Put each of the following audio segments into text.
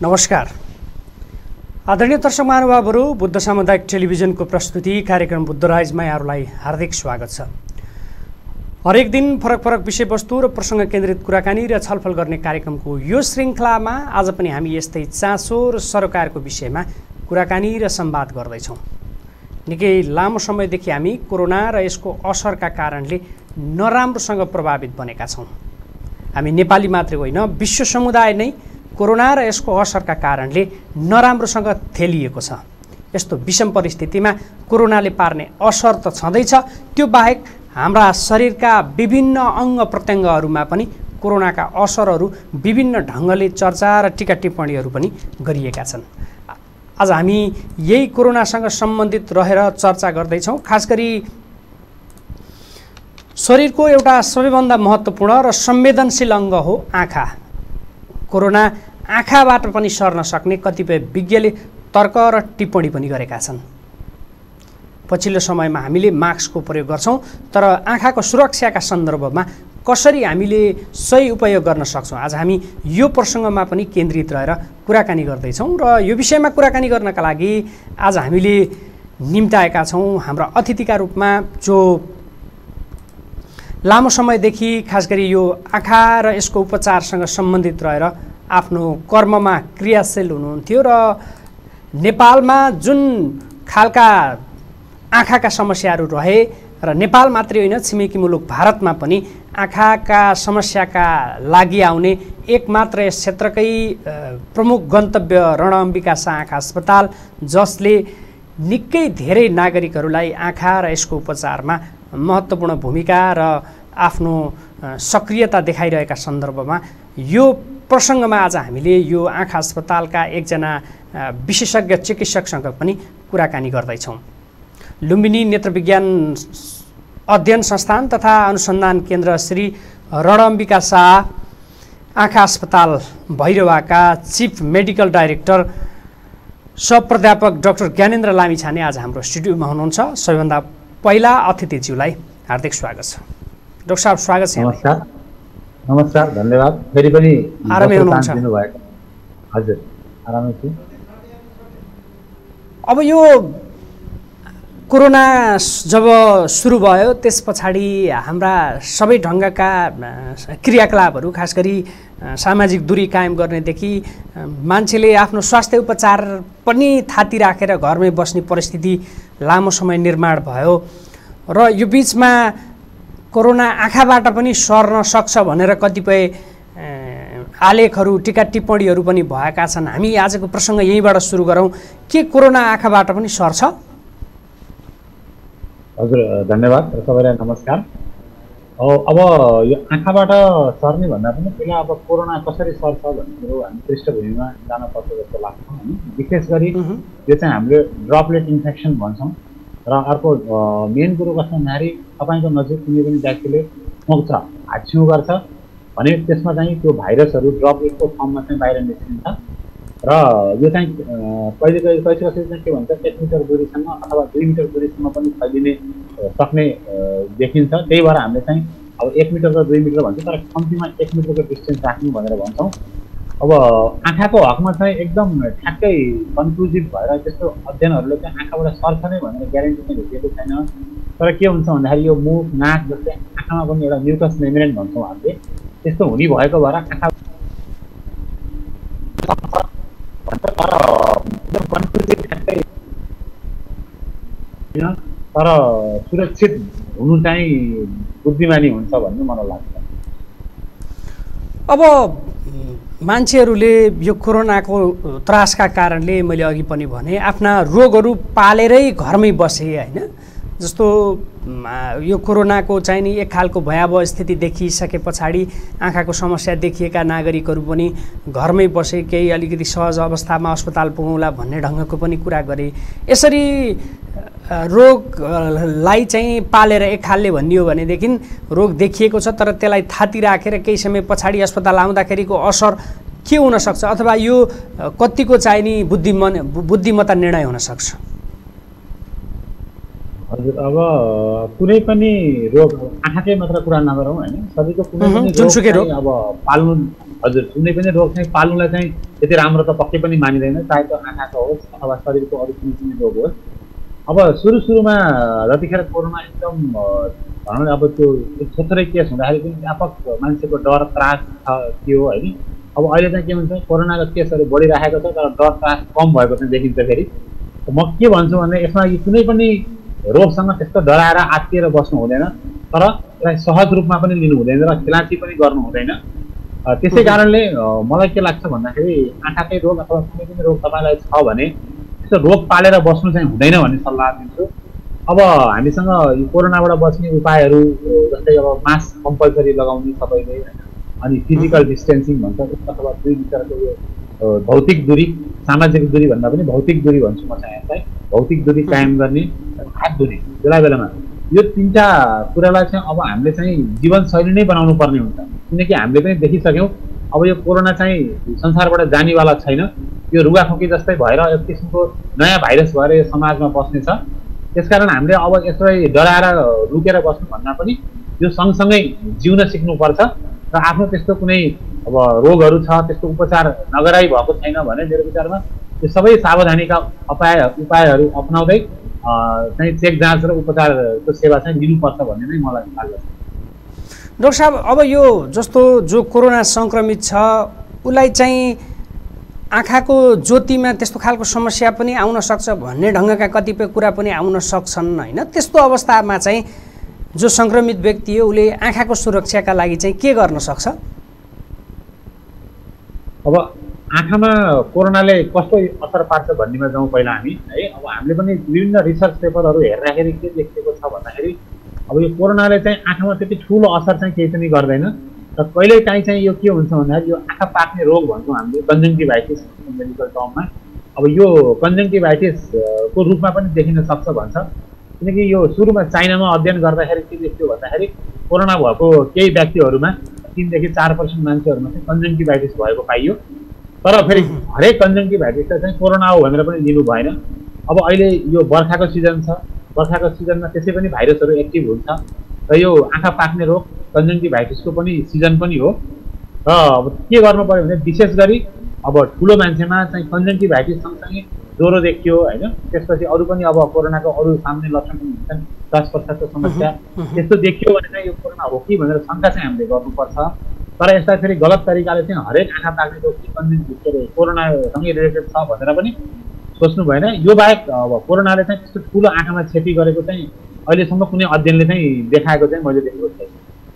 नमस्कार आदरणीय दर्शक महानुभावहरू, बुद्ध सामुदायिक टेलिभिजनको प्रस्तुति कार्यक्रम बुद्ध राइजमा यहाँहरूलाई हार्दिक स्वागत छ। हरेक दिन फरक फरक विषयवस्तु र प्रसङ्ग केन्द्रित कुराकानी र छलफल गर्ने कार्यक्रमको यो श्रृङ्खलामा आज पनि हामी यस्तै चासो र सरोकारको विषयमा कुराकानी र संवाद गर्दैछौँ। निकै लामो समयदेखि हामी कोरोना र यसको असरका कारणले नराम्रोसँग प्रभावित बनेका छौँ। हामी नेपाली मात्रै होइन, विश्व समुदाय नै कोरोना र यसको असरका कारणले नराम्रोसँग थेलिएको छ। यस्तो विषम परिस्थितिमा कोरोनाले पार्ने असर त छँदैछ, त्यो बाहेक हाम्रा शरीरका विभिन्न अङ्ग प्रत्यङ्गहरूमा पनि कोरोनाका असरहरू विभिन्न ढङ्गले चर्चा र टिका टिप्पणीहरू पनि गरिएका छन्। आज हामी यही कोरोनासँग सम्बन्धित रहेर चर्चा गर्दैछौँ। खास गरी शरीरको एउटा सबैभन्दा महत्त्वपूर्ण र संवेदनशील अङ्ग हो आँखा। कोरोना आँखाबाट पनि सर्न सक्ने कतिपय विज्ञले तर्क र टिप्पणी पनि गरेका छन्। पछिल्लो समयमा हामीले मास्कको प्रयोग गर्छौँ, तर आँखाको सुरक्षाका सन्दर्भमा कसरी हामीले सही उपयोग गर्न सक्छौँ, आज हामी यो प्रसङ्गमा पनि केन्द्रित रहेर कुराकानी गर्दैछौँ। र यो विषयमा कुराकानी गर्नका लागि आज हामीले निम्ताएका छौँ हाम्रा अतिथिका रूपमा, जो लामो समयदेखि खास गरी यो आँखा र यसको उपचारसँग सम्बन्धित रहेर आफ्नो कर्ममा क्रियाशील हुनुहुन्थ्यो र नेपालमा जुन खालका आँखाका समस्याहरू रहे र नेपाल मात्रै होइन, छिमेकी मुलुक भारतमा पनि आँखाका समस्याका लागि आउने एकमात्र यस क्षेत्रकै प्रमुख गन्तव्य रणअम्बिका आँखा अस्पताल, जसले निकै धेरै नागरिकहरूलाई आँखा र यसको उपचारमा महत्त्वपूर्ण भूमिका र आफ्नो सक्रियता देखाइरहेका सन्दर्भमा यो प्रसङ्गमा आज हामीले यो आँखा अस्पतालका एकजना विशेषज्ञ चिकित्सकसँग पनि कुराकानी गर्दैछौँ। लुम्बिनी नेत्रविज्ञान अध्ययन संस्थान तथा अनुसन्धान केन्द्र श्री रणअम्बिका शाह आँखा अस्पताल भैरवाका चिफ मेडिकल डाइरेक्टर सहप्राध्यापक डाक्टर ज्ञानेन्द्र लामिछाने आज हाम्रो स्टुडियोमा हुनुहुन्छ। सबैभन्दा पहिला अतिथिज्यूलाई हार्दिक स्वागत छ। डाक्टर साहब, स्वागत छ। नमस्कार। नमस्कार, धन्यवाद। फेरि पनि आरामै हुनुहुन्छ? हजुर, आरामै छु। अब यो कोरोना जब सुरु भयो त्यस पछाडि हाम्रा सबै ढङ्गका क्रियाकलापहरू, खास गरी सामाजिक दूरी कायम गर्नेदेखि मान्छेले आफ्नो स्वास्थ्य उपचार पनि थाती राखेर घरमै बस्ने परिस्थिति लामो समय निर्माण भयो र यो बिचमा कोरोना आँखाबाट पनि सर्न सक्छ भनेर कतिपय आलेखहरू, टिका टिप्पणीहरू पनि भएका छन्। हामी आजको प्रसङ्ग यहीँबाट सुरु गरौँ। के कोरोना आँखाबाट पनि सर्छ? हजुर, धन्यवाद। सबैलाई नमस्कार। अब यो आँखाबाट सर्ने भन्दा पनि पहिला अब कोरोना कसरी सर्छ भन्ने कुरो हामी पृष्ठभूमिमा जानुपर्छ जस्तो लाग्छ। विशेष गरी यो चाहिँ हामीले ड्रपलेट इन्फेक्सन भन्छौँ र अर्को मेन कुरो कस्तो भन्दाखेरि तपाईँको नजिक कुनै पनि व्यक्तिले खुवाउँछ, हाच्छिउँ गर्छ भने त्यसमा चाहिँ त्यो भाइरसहरू ड्रपलेटको फर्ममा चाहिँ बाहिर निस्किन्छ र यो चाहिँ कहिले कसै चाहिँ के भन्छ 1 मिटर दूरीसम्म अथवा 2 मिटर दूरीसम्म पनि फैलिने सक्ने देखिन्छ। त्यही भएर हामीले चाहिँ अब 1 मिटर र 2 मिटर भन्छ, तर कम्तीमा 1 मिटरको डिस्टेन्स राख्नु भनेर भन्छौँ। अब आँखाको हकमा चाहिँ एकदम ठ्याक्कै कन्क्लुजिभ भएर त्यस्तो अध्ययनहरूले चाहिँ आँखाबाट सर्छ नै भनेर ग्यारेन्टी चाहिँ भेटिएको छैन। तर के हुन्छ भन्दाखेरि यो मुख, नाक जस्तै आँखामा पनि एउटा म्युकस मेम्ब्रेन भन्छौँ हामीले, त्यस्तो हुने भएको भएर आँखा तर सुरक्षित हुनु चाहिँ बुद्धिमानी हुन्छ भन्ने मलाई लाग्छ। अब मान्छेहरूले यो कोरोनाको त्रासका कारणले मैले अघि पनि भने आफ्ना रोगहरू पालेरै घरमै बसे होइन। जस्तो यो कोरोनाको चाहिँ नि एक खालको भयावह स्थिति देखिसके पछाडि आँखाको समस्या देखिएका नागरिकहरू पनि घरमै बसे, केही अलिकति सहज अवस्थामा अस्पताल पुगौँला भन्ने ढङ्गको पनि कुरा गरे। यसरी रोगलाई चाहिँ पालेर एक खालले भनियो भनेदेखि रोग देखिएको छ तर त्यसलाई थाती राखेर केही समय पछाडि अस्पताल आउँदाखेरिको असर के हुन सक्छ, अथवा यो कतिको चाहिँ नि बुद्धिमत्ता निर्णय हुन सक्छ? हजुर अब कुनै पनि रोग आँखाकै मात्र कुरा नगरौँ होइन, सबैको कुनै पनि रोग जुनसुकै रोग चाहिँ अब पाल्नु, हजुर कुनै पनि रोग चाहिँ पाल्नुलाई चाहिँ त्यति राम्रो त पक्कै पनि मानिँदैन, चाहे त्यो आँखाको होस् अथवा शरीरको अरू कुनै पनि रोग होस्। अब सुरुमा जतिखेर कोरोना एकदम भनौँ न अब त्यो थोरै केस हुँदाखेरि पनि व्यापक मान्छेको डर त्रास थियो होइन। अब अहिले चाहिँ के हुन्छ, कोरोनाको केसहरू बढिराखेको छ तर डर त्रास कम भएको चाहिँ देखिन्छ फेरि। म के भन्छु भने यसमा यी कुनै पनि रोगसँग त्यस्तो डराएर आत्तिएर बस्नु हुँदैन, तर यसलाई सहज रूपमा पनि लिनु हुँदैन र खिलाँची पनि गर्नु हुँदैन। त्यसै कारणले मलाई के लाग्छ भन्दाखेरि आँखाकै रोग अथवा कुनै पनि रोग तपाईँलाई छ भने त्यस्तो रोग पालेर बस्नु चाहिँ हुँदैन भन्ने सल्लाह दिन्छु। अब हामीसँग यो कोरोनाबाट बच्ने उपायहरू जस्तै अब मास्क कम्पलसरी लगाउने सबैले होइन, अनि फिजिकल डिस्टेन्सिङ भन्छ अथवा दुई बिचको यो भौतिक दूरी, सामाजिक दूरी भन्दा पनि भौतिक दूरी भन्छु म चाहिँ यसलाई, भौतिक दूरी कायम गर्ने, हात धुने बेला बेलामा, यो तिनवटा कुरालाई चाहिँ अब हामीले चाहिँ जीवनशैली नै बनाउनु पर्ने हुन्छ। किनकि हामीले पनि देखिसक्यौँ अब यो कोरोना चाहिँ संसारबाट जानेवाला छैन, यो रुगाखोकी जस्तै भएर एक किसिमको नयाँ भाइरस भएर यो समाजमा बस्नेछ। त्यसकारण हामीले अब यसलाई डराएर लुकेर बस्नुभन्दा पनि यो सँगसँगै जिउन सिक्नुपर्छ र आफ्नो त्यस्तो कुनै अब रोगहरू छ त्यस्तो उपचार नगराइ भएको छैन भने मेरो विचारमा यो सबै सावधानीका उपायहरू अपनाउँदै चाहिँ चेक जाँच र उपचारको सेवा चाहिँ लिनुपर्छ भन्ने नै मलाई लाग्छ। डाक्टर साहब, अब यो जस्तो जो कोरोना सङ्क्रमित छ उसलाई चाहिँ आँखाको ज्योतिमा त्यस्तो खालको समस्या पनि आउन सक्छ भन्ने ढङ्गका कतिपय कुरा पनि आउन सक्छन् होइन। त्यस्तो अवस्थामा चाहिँ जो सङ्क्रमित व्यक्ति हो उसले आँखाको सुरक्षाका लागि चाहिँ के गर्न सक्छ? अब आँखामा कोरोनाले कस्तो असर पार्छ भन्नेमा जाउँ पहिला हामी है। अब हामीले पनि विभिन्न रिसर्च पेपरहरू हेर्दाखेरि के देखिएको छ भन्दाखेरि अब यो कोरोनाले चाहिँ आँखामा त्यति ठुलो असर चाहिँ केही पनि गर्दैन र कहिलेकाहीँ चाहिँ यो के हुन्छ भन्दाखेरि यो आँखा पाक्ने रोग भन्छौँ हामीले, कन्जङ्टिभाइटिस मेडिकल टर्ममा। अब यो कन्जङ्टिभाइटिसको रूपमा पनि देखिन सक्छ भन्छ, किनकि यो सुरुमा चाइनामा अध्ययन गर्दाखेरि के देखियो भन्दाखेरि कोरोना भएको केही व्यक्तिहरूमा 3 देखि 4% मान्छेहरूमा चाहिँ कन्जङ्टिभाइटिस भएको पाइयो। तर फेरि हरेक कन्जङ्टिभाइटिसलाई चाहिँ कोरोना हो भनेर पनि लिनु भएन। अब अहिले यो बर्खाको सिजन छ, बर्खाको सिजनमा त्यसै पनि भाइरसहरू एक्टिभ हुन्छ र यो आँखा पाक्ने रोग कन्जङ्टिभाइटिसको पनि सिजन पनि हो। र अब के गर्नु पर्यो भने विशेष गरी अब ठुलो मान्छेमा चाहिँ कन्जङ्टिभाइटिस सँगसँगै ज्वरो देखियो होइन, त्यसपछि अरू पनि अब कोरोनाको अरू सामान्य लक्षण हुन्छन्, श्वास प्रश्वासको समस्या त्यस्तो देखियो भने चाहिँ यो कोरोना हो कि भनेर शङ्का चाहिँ हामीले गर्नुपर्छ। तर यसलाई फेरि गलत तरिकाले चाहिँ हरेक आँखा पाक्ने रोग चाहिँ कोरोनासँगै रिलेटेड छ भनेर पनि सोच्नु भएन। यो बाहेक अब कोरोनाले चाहिँ त्यस्तो ठुलो आँखामा क्षति गरेको चाहिँ अहिलेसम्म कुनै अध्ययनले चाहिँ देखाएको चाहिँ मैले देखेको छैन।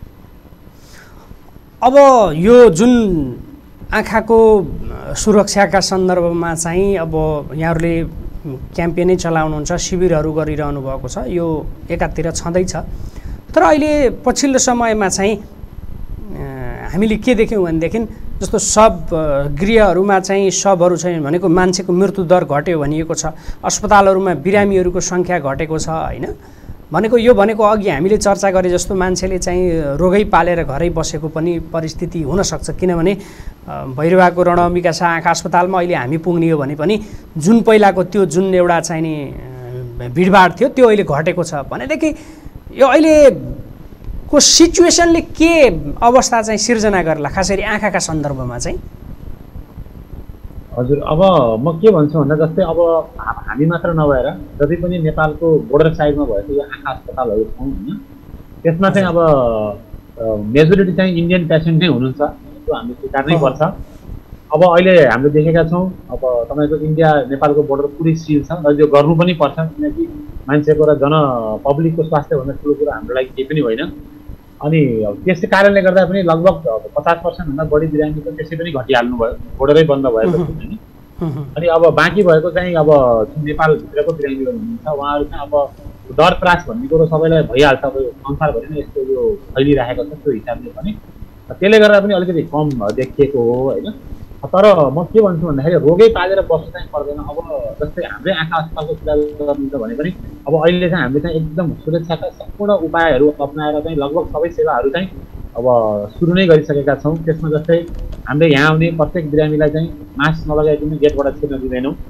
अब यो जुन आँखाको सुरक्षाका सन्दर्भमा चाहिँ अब यहाँहरूले क्याम्पेनै चलाउनुहुन्छ, शिविरहरू गरिरहनु भएको छ, यो एकातिर छँदैछ। तर अहिले पछिल्लो समयमा चाहिँ हामीले के देख्यौँ भनेदेखि जस्तो गृहहरूमा चाहिँ शवहरू छैन भनेको मान्छेको मृत्युदर घट्यो भनिएको छ, अस्पतालहरूमा बिरामीहरूको सङ्ख्या घटेको छ होइन। भनेको अघि हामीले चर्चा गरे जस्तो मान्छेले चाहिँ रोगै पालेर घरै बसेको पनि परिस्थिति हुनसक्छ, किनभने भैरवाको रणअम्बिका शाह आँखा अस्पतालमा अहिले हामी पुग्ने हो भने पनि जुन पहिलाको त्यो जुन एउटा चाहिँ नि भिडभाड थियो त्यो अहिले घटेको छ भनेदेखि यो अहिलेको सिचुएसनले के अवस्था चाहिँ सिर्जना गर्ला खास गरी आँखाका सन्दर्भमा चाहिँ? हजुर, अब म के भन्छु भन्दा जस्तै अब हामी मात्र नभएर जति पनि नेपालको बोर्डर साइडमा भएको यो आँखा अस्पतालहरू छौँ होइन, त्यसमा चाहिँ अब मेजोरिटी चाहिँ इन्डियन पेसेन्ट नै हुनुहुन्छ, त्यो हामीले स्वीकार्नै पर्छ। अब अहिले हामीले देखेका छौँ अब तपाईँको इन्डिया नेपालको बोर्डर पुरै सिल छ र यो गर्नु पनि पर्छ, किनकि मान्छेको र पब्लिकको स्वास्थ्यभन्दा ठुलो कुरा हाम्रो लागि केही पनि होइन। अनि त्यसै कारणले गर्दा पनि लगभग 50% बढी बिरामी त त्यसै पनि घटिहाल्नु भयो, बोर्डरै बन्द भएको होइन। अनि अब बाँकी भएको चाहिँ अब नेपालभित्रको बिरामीहरू हुनुहुन्छ उहाँहरू चाहिँ अब डर त्रास भन्ने कुरो सबैलाई भइहाल्छ, अब संसारभरि नै यस्तो यो फैलिरहेको छ त्यो हिसाबले पनि, त्यसले गर्दा पनि अलिकति कम देखिएको हो होइन। तर म के भन्छु भन्दाखेरि रोगै पालेर बस्नु चाहिँ पर्दैन। अब जस्तै हाम्रै आँखा अस्पतालको कुरा गर्नुहुन्छ भने पनि अब अहिले चाहिँ हामीले चाहिँ एकदम सुरक्षाका सम्पूर्ण उपायहरू अप्नाएर चाहिँ लगभग सबै सेवाहरू चाहिँ अब सुरु नै गरिसकेका छौँ। त्यसमा जस्तै हामीले यहाँ आउने प्रत्येक बिरामीलाई चाहिँ मास्क नलगाइकन गेटबाट छिर्न दिँदैनौँ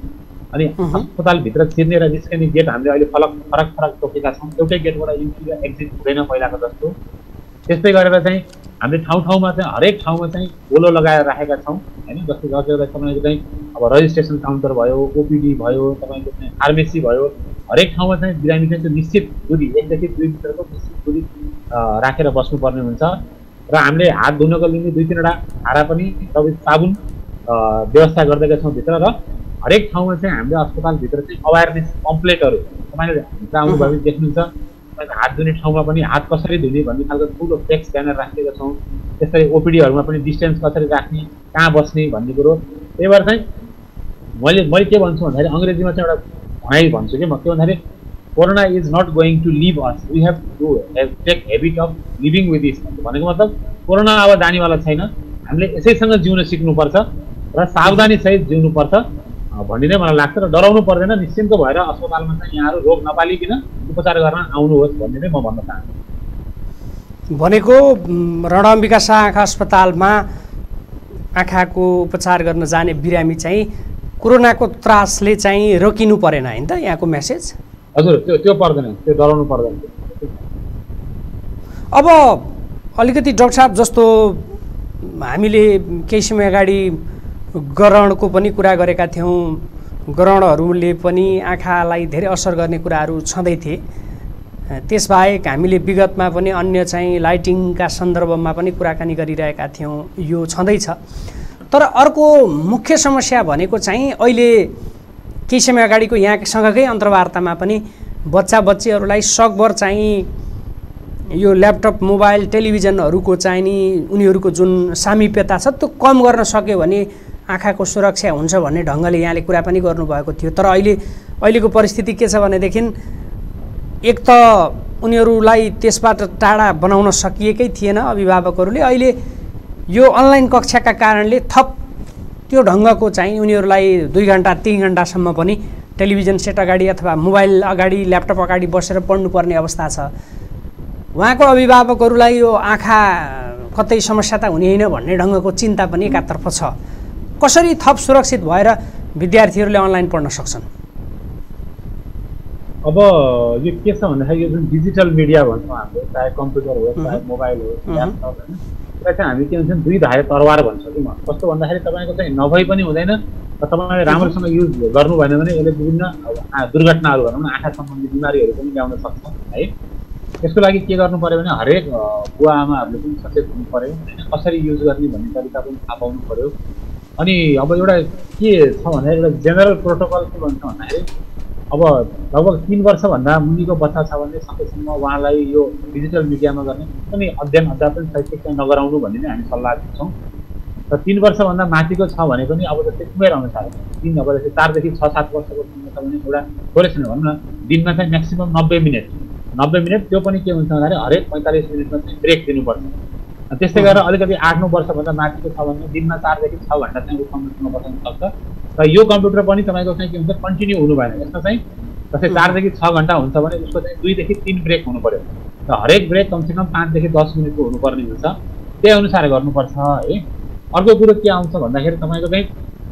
अनि अस्पतालभित्र छिर्ने र निस्कने गेट हामीले अहिले फरक फरक तोकेका छौँ। एउटै गेटबाट इन्ट्री र एक्जिट हुँदैन पहिलाको जस्तो। त्यस्तै गरेर चाहिँ हामीले ठाउँमा चाहिँ हरेक ठाउँमा चाहिँ बोलो लगाएर राखेका छौँ हैन। जस्तै तपाईँको चाहिँ अब रजिस्ट्रेसन काउन्टर भयो, ओपिडी भयो, तपाईँको चाहिँ फार्मेसी भयो, हरेक ठाउँमा चाहिँ बिरामी चाहिँ त्यो निश्चित दूरी 1 देखि 2 मिटरको निश्चित दूरी राखेर बस्नुपर्ने हुन्छ। र हामीले हात धुनको निम्ति 2-3 वटा धारा पनि तपाईँ साबुन व्यवस्था गरिदिएका छौँ भित्र। र हरेक ठाउँमा चाहिँ हामीले अस्पतालभित्र चाहिँ अवेरनेस पम्पलेटहरू तपाईँले भित्र आउनुभयो देख्नुहुन्छ। तपाईँको हात धुने ठाउँमा पनि हात कसरी धुने भन्ने खालको ठुलो फ्लेक्स ब्यानर राखेका छौँ। त्यसरी ओपिडीहरूमा पनि डिस्टेन्स कसरी राख्ने, कहाँ बस्ने भन्ने कुरो। त्यही भएर चाहिँ मैले के भन्छु भन्दाखेरि अङ्ग्रेजीमा चाहिँ एउटा भनाइ भन्छु कि म के भन्दाखेरि corona is not going to live us, we have to take habit of living with this. भनेको मतलब कोरोना अब जानेवाला छैन, हामीले यसैसँग जिउन सिक्नुपर्छ र सावधानी सहित जिउनुपर्छ भन्ने नै मलाई लाग्छ। र डराउनु पर्दैन, निश्चिन्त भएर अस्पतालमा चाहिँ यहाँहरू रोग नपालिकन उपचार गर्न आउनुहोस् भन्ने नै म भन्न चाहन्छु। भनेको रणअम्बिका शाह आँखा अस्पतालमा आँखाको उपचार गर्न जाने बिरामी चाहिँ कोरोनाको त्रासले चाहिँ रोकिनु परेन हैन त, यहाँको मेसेज? हजुर, त्यो पर्दैन, त्यो डराउनु पर्दैन। अब अलिकति डाक्टर साहब जस्तो हामीले केही समय अगाडि ग्रहणको पनि कुरा गरेका थियौँ, ग्रहणहरूले पनि आँखालाई धेरै असर गर्ने कुराहरू छँदै थिए। त्यसबाहेक हामीले विगतमा पनि अन्य चाहिँ लाइटिङका सन्दर्भमा पनि कुराकानी गरिरहेका थियौँ, यो छँदैछ। तर अर्को मुख्य समस्या भनेको चाहिँ अहिले केही समय अगाडिको यहाँसँगकै अन्तर्वार्तामा पनि बच्चाबच्चीहरूलाई सकभर चाहिँ यो ल्यापटप, मोबाइल, टेलिभिजनहरूको चाहिँ नि उनीहरूको जुन सामिप्यता छ त्यो कम गर्न सक्यो भने आँखाको सुरक्षा हुन्छ भन्ने ढङ्गले यहाँले कुरा पनि गर्नुभएको थियो। तर अहिलेको परिस्थिति के छ भनेदेखि एक त उनीहरूलाई त्यसबाट टाढा बनाउन सकिएकै थिएन अभिभावकहरूले, अहिले यो अनलाइन कक्षाका कारणले थप त्यो ढङ्गको चाहिँ उनीहरूलाई 2 घन्टा 3 घन्टासम्म पनि टेलिभिजन सेट अगाडि अथवा मोबाइल अगाडि, ल्यापटप अगाडि बसेर पढ्नुपर्ने अवस्था छ। उहाँको अभिभावकहरूलाई यो आँखा कतै समस्या त हुने होइन भन्ने ढङ्गको चिन्ता पनि एकातर्फ छ। कसरी थप सुरक्षित भएर विद्यार्थीहरूले अनलाइन पढ्न सक्छन्? अब यो के छ भन्दाखेरि यो जुन डिजिटल मिडिया भन्छौँ हामीले, चाहे कम्प्युटर होस्, चाहे मोबाइल होस्, ल्यापटप होइन, त्यसलाई चाहिँ हामी के भन्छौँ 2 धारे तरवार भन्छौँ कि म। कस्तो भन्दाखेरि तपाईँको चाहिँ नभई पनि हुँदैन र तपाईँले राम्रोसँग युज गर्नु भएन भने यसले विभिन्न दुर्घटनाहरू भनौँ न, आँखा सम्बन्धी बिमारीहरू पनि ल्याउन सक्छ है। त्यसको लागि के गर्नु पऱ्यो भने हरेक बुवा आमाहरूले पनि सचेत हुनु पऱ्यो होइन, कसरी युज गर्ने भन्ने तरिका पनि थाहा पाउनु पऱ्यो। अनि अब एउटा के छ भन्दाखेरि एउटा जेनरल प्रोटोकल के भन्छ भन्दाखेरि अब लगभग 3 वर्षभन्दा मुनिको बच्चा छ भने सकेसम्म उहाँलाई यो डिजिटल मिडियामा गर्ने पनि अध्ययन अध्यापन शैक्षिक चाहिँ नगराउनु भन्ने नै हामी सल्लाह दिन्छौँ। र 3 वर्षभन्दा माथिको छ भने पनि अब जस्तै उमेर अनुसार 3 अब जस्तै 4 देखि 6-7 वर्षको छ भने एउटा थोरै छैन भनौँ न, दिनमा चाहिँ म्याक्सिमम 90 मिनट, त्यो पनि के हुन्छ भन्दाखेरि हरेक 45 मिनटमा चाहिँ ब्रेक दिनुपर्छ। त्यस्तै गरेर अलिकति 8-9 वर्षभन्दा माथिको छ भने दिनमा 4 देखि 6 घन्टा चाहिँ कम्प्युटरमा बसाउन सक्छ। र यो कम्प्युटर पनि तपाईँको चाहिँ के हुन्छ कन्टिन्यू हुनु भएन, यसमा चाहिँ जस्तै 4 देखि 6 घन्टा हुन्छ भने उसको चाहिँ 2 देखि 3 ब्रेक हुनु पर्यो। र हरेक ब्रेक कमसेकम 5 देखि 10 मिनटको हुनुपर्ने हुन्छ, त्यही अनुसार गर्नुपर्छ है। अर्को कुरो के आउँछ भन्दाखेरि तपाईँको चाहिँ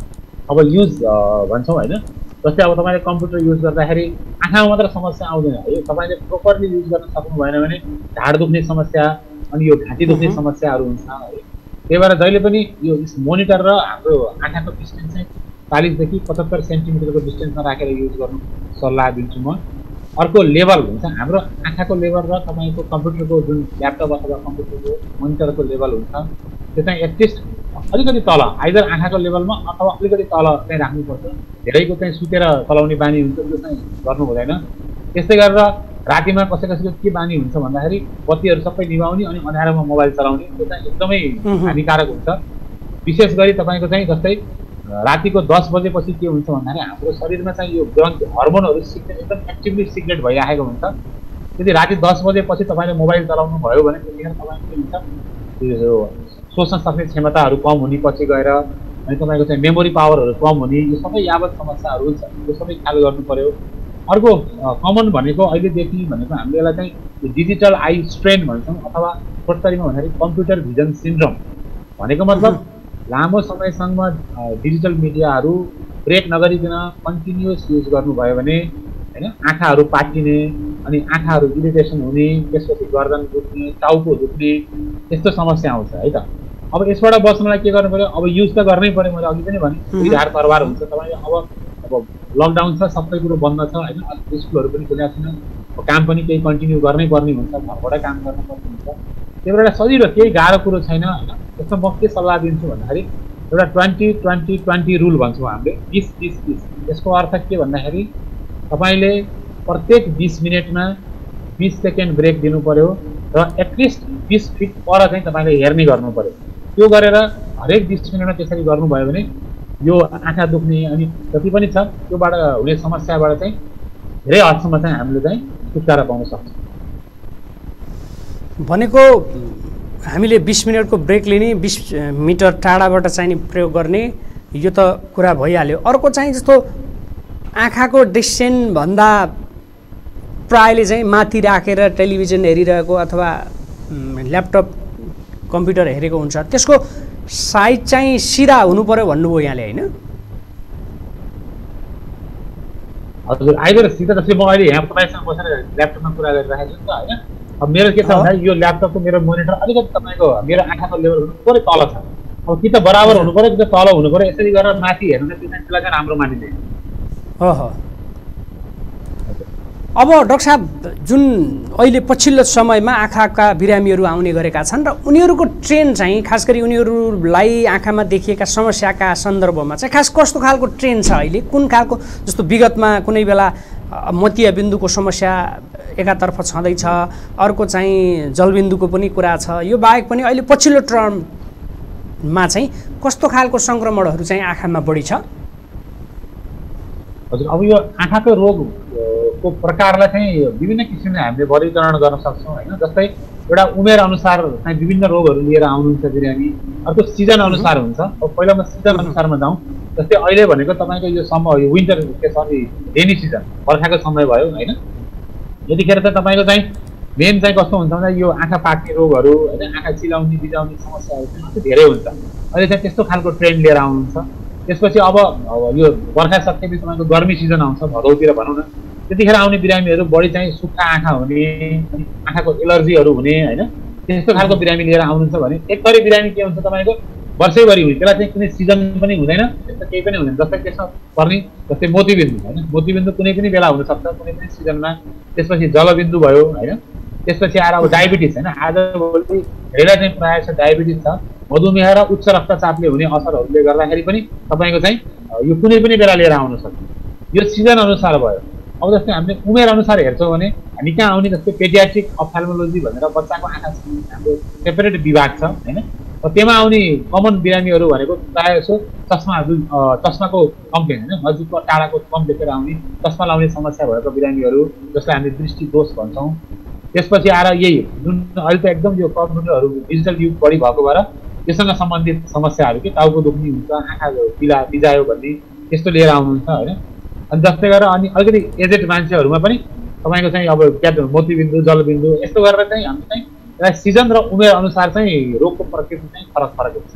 अब युज भन्छौँ होइन, जस्तै अब तपाईँले कम्प्युटर युज गर्दाखेरि आँखामा मात्र समस्या आउँदैन है, तपाईँले प्रोपरली युज गर्न सक्नु भएन भने ढाड दुख्ने समस्या अनि यो घाँटी दुख्ने समस्याहरू हुन्छ है। त्यही भएर जहिले पनि यो मोनिटर र हाम्रो आँखाको डिस्टेन्स चाहिँ 40 देखि 75 सेन्टिमिटरको डिस्टेन्समा राखेर युज गर्नु सल्लाह दिन्छु म। अर्को लेभल हुन्छ, हाम्रो आँखाको लेभल र तपाईँको कम्प्युटरको जुन ल्यापटप अथवा कम्प्युटरको मोनिटरको लेभल हुन्छ त्यो चाहिँ एटलिस्ट अलिकति तल, आइदर आँखाको लेभलमा अथवा अलिकति तल चाहिँ राख्नुपर्छ। धेरैको चाहिँ सुतेर चलाउने बानी हुन्छ, त्यो चाहिँ गर्नु हुँदैन। त्यस्तै गरेर रातिमा कसैको के बानी हुन्छ भन्दाखेरि बत्तीहरू सबै निभाउने अनि अँध्यारोमा मोबाइल चलाउने, त्यो चाहिँ एकदमै हानिकारक हुन्छ। विशेष गरी तपाईँको चाहिँ जस्तै रातिको 10 बजेपछि के हुन्छ भन्दाखेरि हाम्रो शरीरमा चाहिँ यो ग्रन्थि हर्मोनहरू सिक्रेट एकदम एक्टिभली सिक्रेट भइराखेको हुन्छ। यदि राति 10 बजेपछि तपाईँले मोबाइल चलाउनु भयो भने त्यतिखेर तपाईँको के हुन्छ यो सोच्न सक्ने क्षमताहरू कम हुने पछि गएर अनि तपाईँको चाहिँ मेमोरी पावरहरू कम हुने, यो सबै यावत समस्याहरू हुन्छ, यो सबै ख्याल गर्नु पर्यो। अर्को कमन भनेको अहिलेदेखि भनेको हामीले यसलाई चाहिँ डिजिटल आई स्ट्रेन भन्छौँ अथवा छोटकरीमा भन्दाखेरि कम्प्युटर भिजन सिन्ड्रोम भनेको मतलब लामो समयसम्म डिजिटल मिडियाहरू, ब्रेक नगरिकन कन्टिन्युअस युज गर्नुभयो भने हैन आँखाहरू पाकिने अनि आँखाहरू इरिटेसन हुने त्यसपछि गर्दन दुख्ने टाउको दुख्ने यस्तो समस्या आउँछ है त। अब यसबाट बच्नलाई के गर्नु पर्यो, अब युज त गर्नै पर्यो, मैले अघि पनि भने धार तरबार हुन्छ तपाईँले। अब लकडाउन छ, सबै कुरो बन्द छ हैन, स्कुलहरू पनि खुलेका छैन, काम पनि केही कन्टिन्यू गर्नै पर्ने हुन्छ, घरबाटै काम गर्नुपर्ने हुन्छ। त्यही भएर सजिलो केही गाह्रो कुरो छैन हैन। त्यसमा म के सल्लाह दिन्छु भन्दाखेरि एउटा 20-20-20 रुल भन्छौँ हामीले, 20-20-20। यसको अर्थ के भन्दाखेरि तपाईँले प्रत्येक 20 मिनटमा 20 सेकेन्ड ब्रेक दिनु पर्यो र एटलिस्ट 20 फिट पर चाहिँ तपाईँले हेर्ने गर्नु पर्यो। त्यो गरेर हरेक 20 मिनटमा त्यसरी गर्नुभयो भने यो आँखा दुख्ने अनि जति पनि छ त्योबाट हुने समस्याबाट चाहिँ धेरै हदसम्म चाहिँ हामीले चाहिँ छुटकारा पाउन सक्छौँ। भनेको हामीले 20 मिनटको ब्रेक लिने, 20 मिटर टाढाबाट चाहिँ प्रयोग गर्ने, यो त कुरा भइहाल्यो। अर्को चाहिँ जस्तो आँखाको डिस्टेन्सभन्दा प्रायले चाहिँ माथि राखेर टेलिभिजन हेरिरहेको अथवा ल्यापटप कम्प्युटर हेरेको हुन्छ, त्यसको साइज चाहिँ सिधा हुनु पर्यो भन्नुभयो यहाँले होइन? हजुर, आइदर सिधा। जस्तै म अहिले यहाँ तपाईँसँग बसेर ल्यापटपमा कुरा गरिरहेको छु नि त होइन। अब मेरो के छ भन्दाखेरि यो ल्यापटपको मेरो मोनिटर अलिकति तपाईँको मेरो आँखाको लेभल थोरै तल छ। अब कि त बराबर हुनु पर्यो कि त तल हुनु पर्यो, यसरी गरेर माथि हेर्नु त्यसलाई चाहिँ राम्रो मानिँदैन। अब डाक्टर साहब, जुन अहिले पछिल्लो समयमा आँखाका बिरामीहरू आउने गरेका छन् र उनीहरूको ट्रेन्ड चाहिँ खास गरी उनीहरूलाई आँखामा देखिएका समस्याका सन्दर्भमा चाहिँ खास कस्तो खालको ट्रेन्ड छ अहिले? कुन खालको, जस्तो विगतमा कुनै बेला मोतियाबिन्दुको समस्या एकातर्फ छँदैछ, अर्को चाहिँ जलबिन्दुको पनि कुरा छ, यो बाहेक पनि अहिले पछिल्लो टर्ममा चाहिँ कस्तो खालको सङ्क्रमणहरू चाहिँ आँखामा बढी छ? हजुर, अब यो आँखाको रोगको प्रकारलाई चाहिँ विभिन्न किसिमले हामीले वर्गीकरण गर्न सक्छौँ होइन। जस्तै एउटा उमेर अनुसार चाहिँ विभिन्न रोगहरू लिएर आउनुहुन्छ बिरामी, अर्को सिजन अनुसार हुन्छ। अब पहिला म सिजन अनुसारमा जाउँ। जस्तै अहिले भनेको तपाईँको यो समय, यो विन्टर रेनी सिजन, बर्खाको समय भयो होइन। यतिखेर चाहिँ तपाईँको चाहिँ मेन चाहिँ कस्तो हुन्छ भन्दा यो आँखा पाक्ने रोगहरू होइन, आँखा चिलाउने बिजाउने समस्याहरू चाहिँ धेरै हुन्छ। अहिले चाहिँ त्यस्तो खालको ट्रेन्ड लिएर आउनुहुन्छ। त्यसपछि अब यो बर्खा सकेपछि तपाईँको गर्मी सिजन आउँछ, भदौतिर भनौँ न, त्यतिखेर आउने बिरामीहरू बढी चाहिँ सुक्खा आँखा हुने, आँखाको एलर्जीहरू हुने होइन, त्यस्तो खालको बिरामी लिएर आउनुहुन्छ भने एक थरी बिरामी के हुन्छ तपाईँको वर्षैभरि हुने, त्यसलाई चाहिँ कुनै सिजन पनि हुँदैन, त्यस्तो केही पनि हुँदैन। जस्तै त्यसमा पर्ने जस्तै मोतीबिन्दु होइन, मोतीबिन्दु कुनै पनि बेला हुनसक्छ, कुनै पनि सिजनमा। त्यसपछि जलबिन्दु भयो होइन, त्यसपछि आएर अब डायबिटिज होइन, आजभोलि धेरैलाई चाहिँ प्रायः छ डायबिटिज छ, मधुमेह र उच्च रक्तचापले हुने असरहरूले गर्दाखेरि पनि तपाईँको चाहिँ यो कुनै पनि बेला लिएर आउन सक्छ। यो सिजन अनुसार भयो। अब जस्तै हामीले उमेर अनुसार हेर्छौँ भने हामी कहाँ आउने, जस्तै पेडियाट्रिक अप्थाल्मोलोजी भनेर बच्चाको आँखा हाम्रो सेपरेट विभाग छ होइन। त्यसमा आउने कमन बिरामीहरू भनेको प्रायः जसो चस्माको कम्प्लेन होइन, नजिकको टाढाको कम देखेर आउने, चस्मा लाउने समस्या भएको बिरामीहरू, जसलाई हामीले दृष्टि दोष भन्छौँ। त्यसपछि आएर यही जुन अहिले त एकदम यो कम्प्युटरहरू डिजिटल युग बढी भएको भएर त्योसँग सम्बन्धित समस्याहरू के टाउको दुख्ने हुन्छ, आँखा बिजायो भन्ने त्यस्तो लिएर आउनुहुन्छ होइन। अनि जस्तै गरेर अनि अलिकति एजेड मान्छेहरूमा पनि तपाईँको चाहिँ अब मोतीबिन्दु जलबिन्दु यस्तो गरेर चाहिँ हामी चाहिँ यसलाई सिजन र उमेर अनुसार चाहिँ रोगको प्रकृति चाहिँ फरक फरक हुन्छ।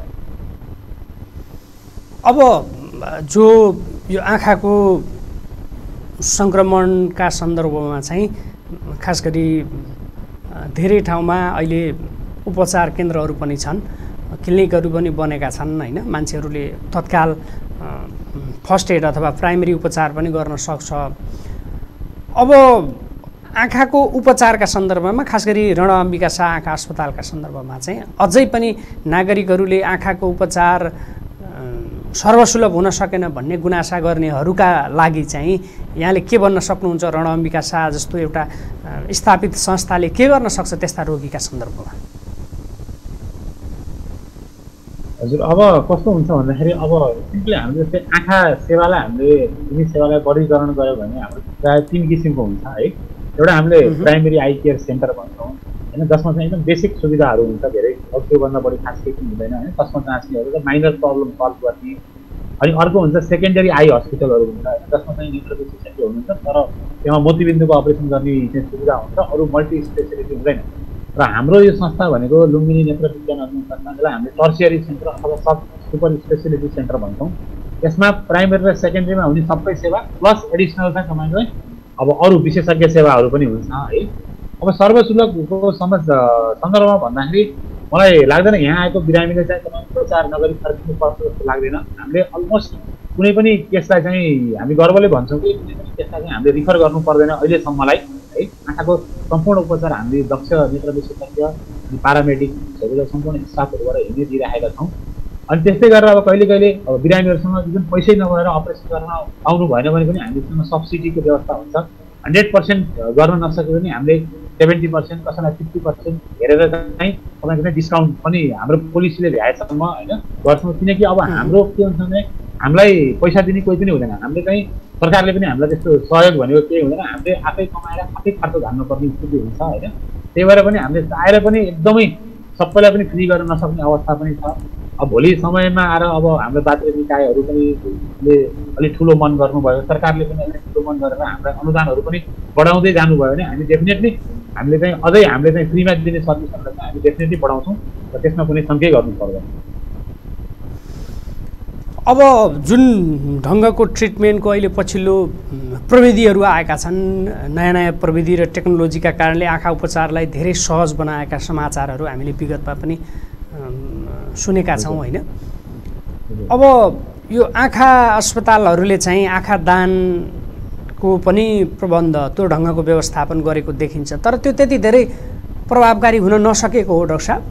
अब जो यो आँखाको सङ्क्रमणका सन्दर्भमा चाहिँ खास गरी धेरै ठाउँमा अहिले उपचार केन्द्रहरू पनि छन्, क्लिनिकहरू पनि बनेका छन् होइन। मान्छेहरूले तत्काल फर्स्ट एड अथवा प्राइमेरी उपचार पनि गर्न सक्छ। अब आँखाको उपचारका सन्दर्भमा खास गरी रणअम्बिका शाह आँखा अस्पतालका सन्दर्भमा चाहिँ अझै पनि नागरिकहरूले आँखाको उपचार सर्वसुलभ हुन सकेन भन्ने गुनासा गर्नेहरूका लागि चाहिँ यहाँले के भन्न सक्नुहुन्छ? रणअम्बिका शाह जस्तो एउटा स्थापित संस्थाले के गर्न सक्छ त्यस्ता रोगीका सन्दर्भमा? हजुर, अब कस्तो हुन्छ भन्दाखेरि अब सिम्पली हामीले जस्तै आँखा सेवालाई हामीले जुन सेवालाई वर्गीकरण गऱ्यो भने हाम्रो प्रायः 3 किसिमको हुन्छ है। एउटा हामीले प्राइमेरी आई केयर सेन्टर भन्छौँ होइन, जसमा चाहिँ एकदम बेसिक सुविधाहरू हुन्छ धेरै, अब त्योभन्दा बढी खास केही पनि हुँदैन होइन, चस्मा जाँच्नेहरू र माइनर प्रब्लम सल्भ गर्ने। अनि अर्को हुन्छ सेकेन्डरी आई हस्पिटलहरू हुन्छ होइन, जसमा चाहिँ नेत्र विशेषज्ञ हुनुहुन्छ तर त्यहाँ मोतीबिन्दुको अपरेसन गर्ने चाहिँ सुविधा हुन्छ, अरू मल्टी स्पेसिलिटी हुँदैन। र हाम्रो यो संस्था भनेको लुम्बिनी नेत्र विज्ञान अनुसन्धान संस्थानलाई हामीले टर्सियरी सेन्टर अथवा सब सुपर स्पेसिलिटी सेन्टर भन्छौँ। यसमा प्राइमेरी र सेकेन्डरीमा हुने सबै सेवा प्लस एडिसनल चाहिँ तपाईँको अब अरू विशेषज्ञ सेवाहरू पनि हुन्छ है। अब सर्वसुलभको सन्दर्भमा भन्दाखेरि मलाई लाग्दैन यहाँ आएको बिरामीले चाहिँ तपाईँको उपचार नगरी फर्किनुपर्छ जस्तो लाग्दैन। हामीले अलमोस्ट कुनै पनि केसलाई चाहिँ हामी गर्वले भन्छौँ कि कुनै पनि केसलाई चाहिँ हामीले रिफर गर्नु पर्दैन अहिलेसम्मलाई है। आँखाको सम्पूर्ण उपचार हामीले दक्ष नेत्र विशेषज्ञ अनि पारामेडिक्सहरूलाई सम्पूर्ण स्टाफहरूबाट हिँड्दै दिइराखेका छौँ। अनि त्यस्तै गरेर अब कहिले कहिले अब बिरामीहरूसँग जुन पैसै नगएर अपरेसन गर्न आउनु भएन भने पनि हामीसँग सब्सिडीको व्यवस्था हुन्छ। 100% गर्न नसके पनि हामीले 70%, कसैलाई 50% हेरेर चाहिँ तपाईँको चाहिँ डिस्काउन्ट पनि हाम्रो पोलिसीले ल्याएसम्म होइन गर्छौँ। किनकि अब हाम्रो के हुन्छ भने हामीलाई पैसा दिने कोही पनि हुँदैन। हामीले चाहिँ सरकारले पनि हामीलाई त्यस्तो सहयोग भनेको केही हुँदैन। हामीले आफै कमाएर आफै खर्च धान्नुपर्ने स्थिति हुन्छ होइन। त्यही भएर पनि हामीले चाहेर पनि एकदमै सबैलाई पनि फ्री गर्न नसक्ने अवस्था पनि छ। अब भोलि समयमा आएर अब हाम्रो बाध्य निकायहरू पनि अलिक ठुलो मन गर्नुभयो, सरकारले पनि अलिक ठुलो मन गरेर हाम्रा अनुदानहरू पनि बढाउँदै जानुभयो भने हामी डेफिनेटली हामीले चाहिँ अझै हामीले चाहिँ फ्रीमा दिने सर्भिसहरूलाई चाहिँ हामी डेफिनेटली बढाउँछौँ र त्यसमा कुनै शङ्कै गर्नु पर्दैन। अब जुन ढङ्गको ट्रिटमेन्टको अहिले पछिल्लो प्रविधिहरू आएका छन्, नयाँ नयाँ प्रविधि र टेक्नोलोजीका कारणले आँखा उपचारलाई धेरै सहज बनाएका समाचारहरू हामीले विगतमा पनि सुनेका छौँ होइन। अब यो आँखा अस्पतालहरूले चाहिँ आँखा दानको पनि प्रबन्ध त्यो ढङ्गको व्यवस्थापन गरेको देखिन्छ, तर त्यो त्यति धेरै प्रभावकारी हुन नसकेको हो डाक्टर साहब।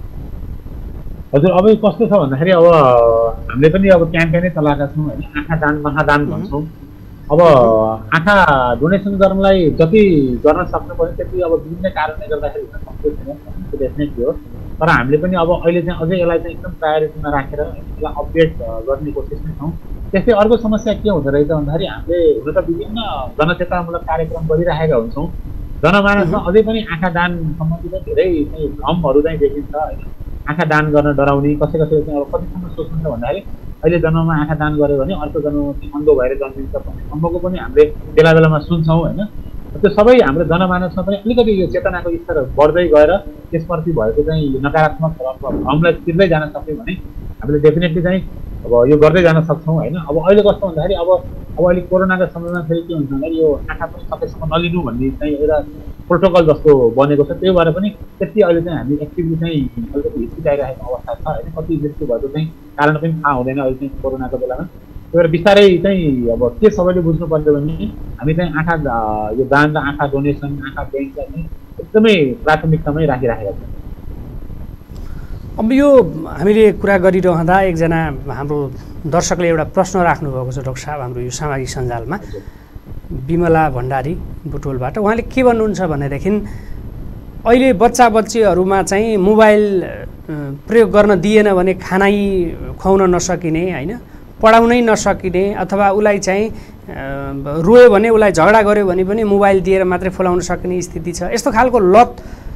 हजुर, अब कस्तो छ भन्दाखेरि अब हामीले पनि अब क्याम्पेनै चलाएका छौँ होइन, आँखा दान महादान भन्छौँ। अब आँखा डोनेसन गर्नलाई जति गर्न सक्नुपर्ने त्यति अब विभिन्न कारणले गर्दाखेरि हुन सक्दैन, त्यो डेफिनेटली हो। तर हामीले पनि अब अहिले चाहिँ अझै यसलाई चाहिँ एकदम प्रायोरिटीमा राखेर यसलाई अपडेट गर्ने कोसिसमै छौँ। त्यस्तै अर्को समस्या के हुँदो रहेछ भन्दाखेरि हामीले हुन त विभिन्न जनचेतनामूलक कार्यक्रम गरिराखेका हुन्छौँ। जनमानसमा अझै पनि आँखा दान सम्बन्धित धेरै चाहिँ भ्रमहरू चाहिँ देखिन्छ होइन। आँखा दान गर्न डराउने, कसैले चाहिँ अब कतिसम्म सोच्नुहुन्छ भन्दाखेरि अहिले जन्ममा आँखा दान गऱ्यो भने अर्को जन्ममा चाहिँ अन्धो भएर जन्मिन्छ भन्ने सम्भवको पनि हामीले बेला बेलामा सुन्छौँ होइन। त्यो सबै हाम्रो जनमानसमा पनि अलिकति यो चेतनाको स्तर बढ्दै गएर त्यसप्रति भएको चाहिँ नकारात्मक भ्रमलाई तिर्दै जान सक्यो भने हामीले डेफिनेटली चाहिँ अब यो गर्दै जान सक्छौँ होइन। अब अहिले कस्तो भन्दाखेरि अब अहिले कोरोनाको समयमा फेरि के हुन्छ भन्दाखेरि यो आँखा पनि सबैसँग नलिनु भन्ने चाहिँ एउटा प्रोटोकल जस्तो बनेको छ। त्यही भएर पनि त्यति अहिले चाहिँ हामी एक्टिभली चाहिँ अलिकति हिचकिचाइरहेको अवस्था छ होइन। कति मृत्यु भएको चाहिँ कारण पनि थाहा हुँदैन अहिले चाहिँ कोरोनाको बेलामा। त्यही भएर बिस्तारै चाहिँ अब के सबैले बुझ्नु पर्यो भने हामी चाहिँ आँखा यो दान र आँखा डोनेसन, आँखा ब्याङ्कलाई चाहिँ एकदमै प्राथमिकतामै राखिराखेका छौँ। अब यो हामीले कुरा गरिरहँदा एकजना हाम्रो दर्शकले एउटा प्रश्न राख्नुभएको छ डाक्टर साहब हाम्रो यो सामाजिक सञ्जालमा, विमला भण्डारी बुटोलबाट। उहाँले के भन्नुहुन्छ भनेदेखि अहिले बच्चा बच्चीहरूमा चाहिँ मोबाइल प्रयोग गर्न दिएन भने खानै खुवाउन नसकिने होइन, पढाउनै नसकिने, अथवा उसलाई चाहिँ रोयो भने उसलाई झगडा गर्यो भने पनि मोबाइल दिएर मात्रै फुलाउन सक्ने स्थिति छ। यस्तो खालको लत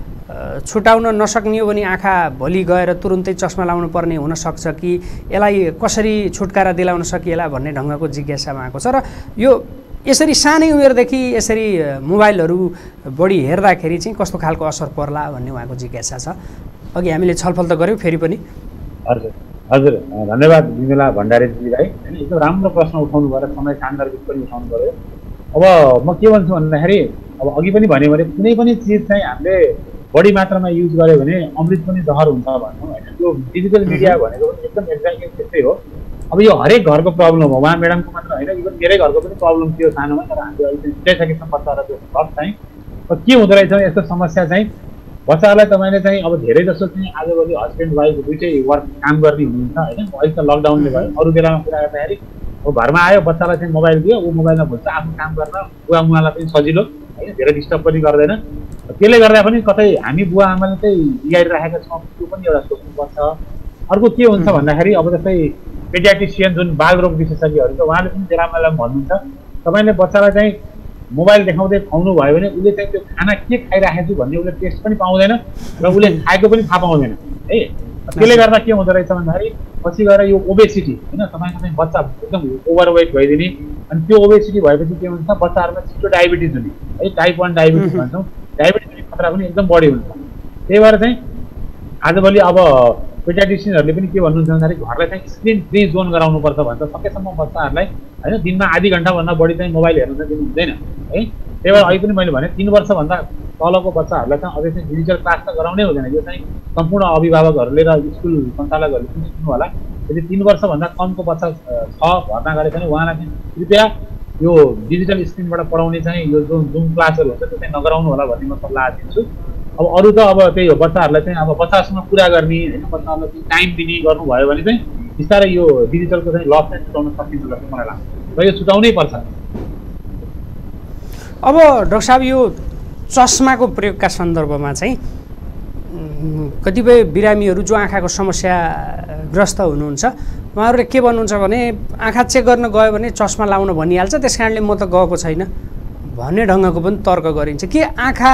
छुटाउन नसक्ने हो भने आँखा भोलि गएर तुरुन्तै चस्मा लाउनु पर्ने हुनसक्छ कि यसलाई कसरी छुटकारा दिलाउन सकिएला भन्ने ढङ्गको जिज्ञासा आएको छ। र यो यसरी सानै उमेरदेखि यसरी मोबाइलहरू बढी हेर्दाखेरि चाहिँ कस्तो खालको असर पर्ला भन्ने उहाँको जिज्ञासा छ। अघि हामीले छलफल त गऱ्यौँ, फेरि पनि। हजुर हजुर, धन्यवाद विमला भण्डारीजीलाई होइन, एकदम राम्रो प्रश्न उठाउनु भयो, समय सान्दर्भिक पनि उठाउनु पऱ्यो। अब म के भन्छु भन्दाखेरि अब अघि पनि भन्यो भने कुनै पनि चिज चाहिँ हामीले बढी मात्रामा युज गर्यो भने अमृत पनि जहर हुन्छ भन्छौँ होइन। त्यो डिजिटल मिडिया भनेको पनि एकदम एक्ज्याक्टली त्यस्तै हो। अब यो हरेक घरको प्रब्लम हो, उहाँ म्याडमको मात्र होइन, इभन मेरै घरको पनि प्रब्लम थियो सानोमा। तर हामीले अहिले छुट्याइसकेछौँ बच्चाहरू त्यो सब चाहिँ के हुँदो रहेछ यस्तो समस्या चाहिँ बच्चाहरूलाई तपाईँले चाहिँ अब धेरै जसो चाहिँ आजभोलि हस्बेन्ड वाइफ दुइटै वर्क काम गर्ने हुनुहुन्छ होइन। अहिले त लकडाउनले भयो, अरू बेलामा कुरा गर्दाखेरि अब घरमा आयो बच्चालाई चाहिँ मोबाइल दियो, ऊ मोबाइलमा भुल्छ, आफ्नो काम गर्न बुवा आमालाई पनि सजिलो होइन, धेरै डिस्टर्ब पनि गर्दैन। त्यसले गर्दा पनि कतै हामी बुवा आमाले चाहिँ बिगारिराखेका छौँ त्यो पनि एउटा सोच्नुपर्छ। अर्को के हुन्छ भन्दाखेरि अब जस्तै पेडियाट्रिसियन जुन बालरोग विशेषज्ञहरू छ उहाँले पनि बेला बेलामा भन्नुहुन्छ तपाईँले बच्चालाई चाहिँ मोबाइल देखाउँदै खुवाउनु भयो भने उसले चाहिँ त्यो खाना के खाइराखेको छु भन्ने उसले टेस्ट पनि पाउँदैन र उसले खाएको पनि थाहा पाउँदैन है। त्यसले गर्दा के हुँदो रहेछ भन्दाखेरि पछि गएर यो ओबेसिटी होइन, तपाईँको चाहिँ बच्चा एकदम ओभरवेट भइदिने, अनि त्यो ओबेसिटी भएपछि के हुन्छ बच्चाहरूमा छिटो डायबिटिज हुने है, टाइप 1 डायबिटिज भन्छौँ, डायबिटिज हुने खतरा पनि एकदम बढी हुन्छ। त्यही भएर चाहिँ आजभोलि अब पेडियाट्रिसियनहरूले पनि के भन्नुहुन्छ भन्दाखेरि घरलाई चाहिँ स्क्रिन फ्री जोन गराउनुपर्छ भन्छ। सकेसम्म बच्चाहरूलाई होइन दिनमा आधी घन्टाभन्दा बढी चाहिँ मोबाइल हेर्न चाहिँ दिनु हुँदैन है। त्यही भएर अहिले पनि मैले भने 3 वर्षभन्दा तलको बच्चाहरूलाई चाहिँ अझै चाहिँ डिजिटल क्लास त गराउनै हुँदैन। यो चाहिँ सम्पूर्ण अभिभावकहरूले र स्कुल सञ्चालकहरूले पनि सुन्नु होला। यदि 3 वर्षभन्दा कमको बच्चा छ भर्ना गरे भने उहाँलाई चाहिँ कृपया यो डिजिटल स्क्रिनबाट पढाउने चाहिँ यो जुन जुम क्लासहरू हुन्छ त्यो चाहिँ नगराउनु होला भन्ने म सल्लाह दिन्छु। अब अरू त अब त्यही हो, बच्चाहरूलाई चाहिँ अब बच्चासँग कुरा गर्ने होइन, बच्चाहरूलाई चाहिँ टाइम दिने गर्नुभयो भने चाहिँ बिस्तारै यो डिजिटलको चाहिँ लस चाहिँ छुटाउन सकिन्छ जस्तो मलाई लाग्छ र यो छुटाउनै पर्छ। अब डाक्टर साहब यो चस्माको प्रयोगका सन्दर्भमा चाहिँ कतिपय बिरामीहरू जो आँखाको समस्याग्रस्त हुनुहुन्छ उहाँहरूले के भन्नुहुन्छ भने आँखा चेक गर्न गयो भने चस्मा लाउन भनिहाल्छ, त्यस कारणले म त गएको छैन भन्ने ढङ्गको पनि तर्क गरिन्छ। के आँखा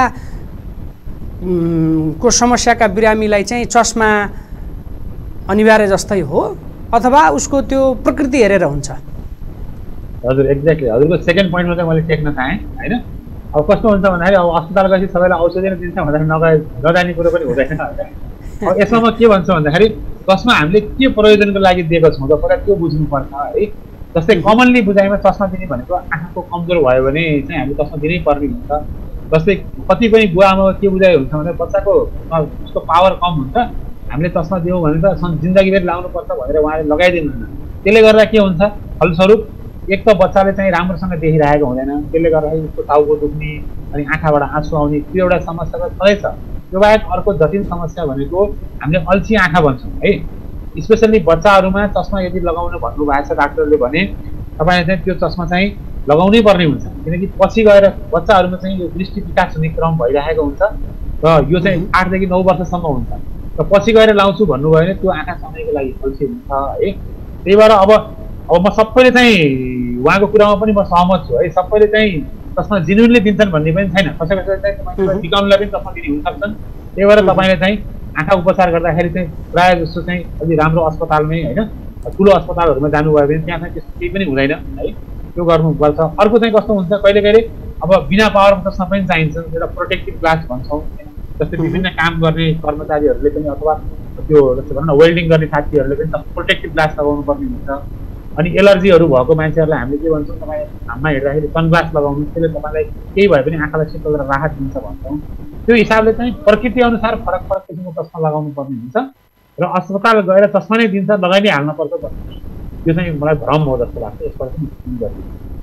को समस्याका बिरामीलाई चाहिँ चस्मा अनिवार्य जस्तै हो अथवा उसको त्यो प्रकृति हेरेर हुन्छ? हजुर एक्ज्याक्टली, हजुरको सेकेन्ड पोइन्टमा चाहिँ मैले टेक्न चाहेँ होइन। अब कस्तो हुन्छ भन्दाखेरि अब अस्पताल गएपछि सबैलाई औषधि नै दिन्छ भन्दाखेरि नजाने कुरो पनि हुँदैन होइन। अब यसमा म के भन्छु भन्दाखेरि चस्मा हामीले के प्रयोजनको लागि दिएको छौँ त पहिला त्यो बुझ्नुपर्छ है। जस्तै कमनली बुझाइमा चस्मा दिने भनेको आँखाको कमजोर भयो भने चाहिँ हामीले चस्मा दिनै पर्ने हुन्छ। जस्तै कतिपय बुवा आमाको के बुझाइ हुन्छ भने बच्चाको उसको पावर कम हुन्छ, हामीले चस्मा दियौँ भने त जिन्दगीभरि लाउनुपर्छ भनेर उहाँले लगाइदिनुहुन्न। त्यसले गर्दा के हुन्छ फलस्वरूप एक त बच्चाले चाहिँ राम्रोसँग देखिरहेको हुँदैन, त्यसले गर्दाखेरि उसको टाउको दुख्ने अनि आँखाबाट आँसु आउने त्यो एउटा समस्या त छँदैछ। त्यो बाहेक अर्को जटिल समस्या भनेको हामीले अल्छी आँखा भन्छौँ है। स्पेसल्ली बच्चाहरूमा चस्मा यदि लगाउन भन्नुभएको छ डाक्टरले भने तपाईँले चाहिँ त्यो चस्मा चाहिँ लगाउनै पर्ने हुन्छ, किनकि पछि गएर बच्चाहरूमा चाहिँ यो दृष्टि विकास हुने क्रम भइरहेको हुन्छ र यो चाहिँ 8 देखि 9 वर्षसम्म हुन्छ र पछि गएर लाउँछु भन्नुभयो भने त्यो आँखा समयको लागि अल्छी हुन्छ है। त्यही भएर अब म सबैले चाहिँ उहाँको कुरामा पनि म सहमत छु है। सबैले चाहिँ चस्मा जेन्युनली दिन्छन् भन्ने पनि छैन, कसै कसै चाहिँ तपाईँ बिकाउनुलाई पनि चस्मा दिने हुन सक्छन्। त्यही भएर तपाईँले चाहिँ आँखा उपचार गर्दाखेरि चाहिँ प्रायः जस्तो चाहिँ अलि राम्रो अस्पतालमै होइन ठुलो अस्पतालहरूमा जानुभयो भने त्यहाँ चाहिँ त्यस्तो केही पनि हुँदैन है, त्यो गर्नुपर्छ। अर्को चाहिँ कस्तो हुन्छ कहिले कहिले अब बिना पावरको चस्मा पनि चाहिन्छ, एउटा प्रोटेक्टिभ ग्लास भन्छौँ होइन। जस्तै विभिन्न काम गर्ने कर्मचारीहरूले पनि अथवा त्यो जस्तो भनौँ न वेल्डिङ गर्ने साथीहरूले पनि प्रोटेक्टिभ ग्लास लगाउनु पर्ने हुन्छ। अनि एलर्जीहरू भएको मान्छेहरूलाई हामीले के भन्छौँ तपाईँ घाममा हिँड्दाखेरि सनग्लास लगाउनु, त्यसले तपाईँलाई केही भए पनि आँखालाई शीतल र राहत दिन्छ भन्छौँ। त्यो हिसाबले चाहिँ प्रकृति अनुसार फरक फरक किसिमको चस्मा लगाउनु पर्ने हुन्छ र अस्पताल गएर चस्मा नै दिन्छ लगाइ नै हाल्नुपर्छ भन्ने यो चाहिँ मलाई भ्रम हो जस्तो लाग्छ। यसबाट चाहिँ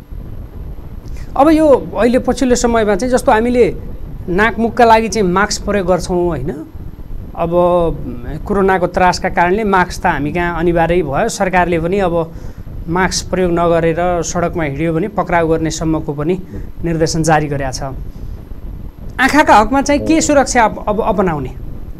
अब यो अहिले पछिल्लो समयमा चाहिँ जस्तो हामीले नाकमुखका लागि चाहिँ मास्क प्रयोग गर्छौँ होइन। अब कोरोनाको त्रासका कारणले मास्क त हामी कहाँ अनिवार्य भयो, सरकारले पनि अब मास्क प्रयोग नगरेर सडकमा हिँड्यो भने पक्राउ गर्ने सम्मको पनि निर्देशन जारी गरेको छ। आँखाका हकमा चाहिँ के सुरक्षा अब अपनाउने?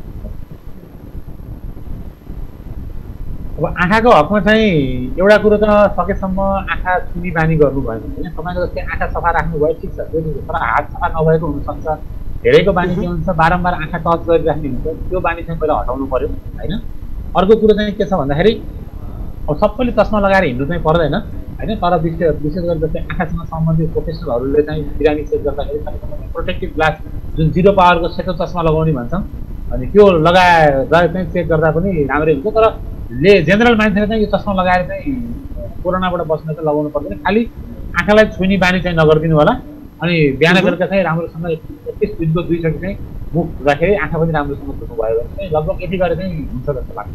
अब आँखाको हकमा चाहिँ एउटा कुरो त सकेसम्म आँखा छुने बानी गर्नु भएन होइन। तपाईँको जस्तै आँखा सफा राख्नुभयो ठिक छ, त्यो तर हात सफा नभएको हुनसक्छ। धेरैको बानी के हुन्छ बारम्बार आँखा टच गरिराख्ने हुन्छ, त्यो बानी चाहिँ पहिला हटाउनु पर्यो होइन। अर्को कुरो चाहिँ के छ भन्दाखेरि अब सबैले चस्मा लगाएर हिँड्नु चाहिँ पर्दैन होइन, तर विशेष गरी जस्तै आँखासँग सम्बन्धित प्रोफेसनलहरूले चाहिँ बिरामी चेक गर्दाखेरि सकेसम्म प्रोटेक्टिभ ग्लास जुन 0 पावरको सेतो चस्मा लगाउने भन्छौँ, अनि त्यो लगाएर चाहिँ चेक गर्दा पनि राम्रै हुन्छ। तर जेनरल मान्छेले चाहिँ यो चस्मा लगाएर चाहिँ कोरोनाबाट बस्न चाहिँ लगाउनु पर्दैन, खालि आँखालाई छुइने बानी चाहिँ नगरिदिनु होला। अनि बिहान बेलुका चाहिँ राम्रोसँग 21 दिनको 2 चोटि चाहिँ मुख राखेर आँखा पनि राम्रोसँग धुनुभयो भने चाहिँ लगभग यति गरेर चाहिँ हुन्छ जस्तो लाग्छ।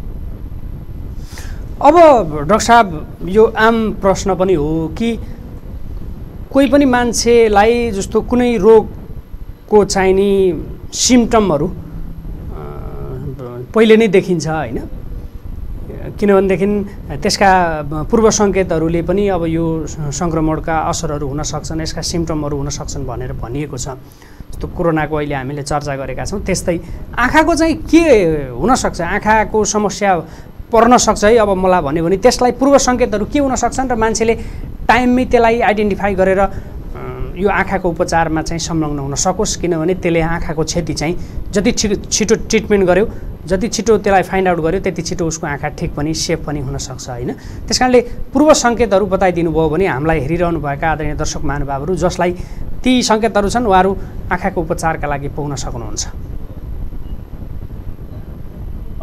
अब डाक्टर साहब यो आम प्रश्न पनि हो कि कोही पनि मान्छेलाई जस्तो कुनै रोगको चाहिने सिम्टमहरू पहिले नै देखिन्छ होइन, किनभनेदेखि त्यसका पूर्व सङ्केतहरूले पनि अब यो सङ्क्रमणका असरहरू हुन सक्छन्, यसका सिम्टमहरू हुन सक्छन् भनेर भनिएको छ। जस्तो कोरोनाको अहिले हामीले चर्चा गरेका छौँ, त्यस्तै आँखाको चाहिँ के हुनसक्छ, आँखाको समस्या पर्न सक्छ है अब मलाई भन्यो भने त्यसलाई पूर्व सङ्केतहरू के हुन सक्छन् र मान्छेले टाइममै त्यसलाई आइडेन्टिफाई गरेर यो आँखाको उपचारमा चाहिँ संलग्न हुन सकोस्, किनभने त्यसले आँखाको क्षति चाहिँ जति छिटो ट्रिटमेन्ट गर्यो, जति छिटो त्यसलाई फाइन्ड आउट गर्यो त्यति छिटो उसको आँखा ठिक पनि सेफ पनि हुनसक्छ होइन। त्यस कारणले पूर्व सङ्केतहरू बताइदिनु भयो भने हामीलाई हेरिरहनुभएका आदरणीय दर्शक महानुभावहरू जसलाई ती सङ्केतहरू छन् उहाँहरू आँखाको उपचारका लागि पुग्न सक्नुहुन्छ।